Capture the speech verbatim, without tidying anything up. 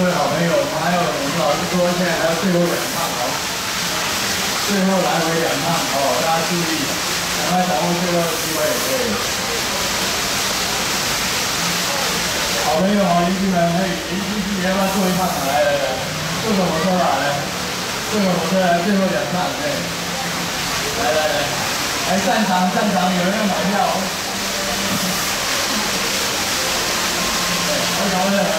位好朋友，我们还有我们老师说现在还有最后两趟哦，最后来回两趟哦，大家注意，赶快掌握最后的机会，对。好朋友好邻居们，可以邻居自己要不要坐一趟？来来来，坐个火车吧，来，坐个火车来，最后两趟，对。来来来，来散场散场，有人要买票。对，好，好的。